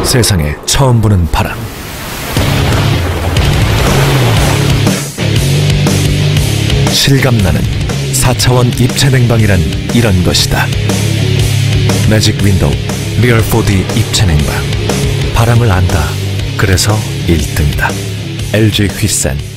세상에 처음 보는 바람. 실감나는 4차원 입체 냉방이란 이런 것이다. 매직 윈도우 리얼 4D 입체 냉방. 바람을 안다. 그래서 1등이다. LG 휘센.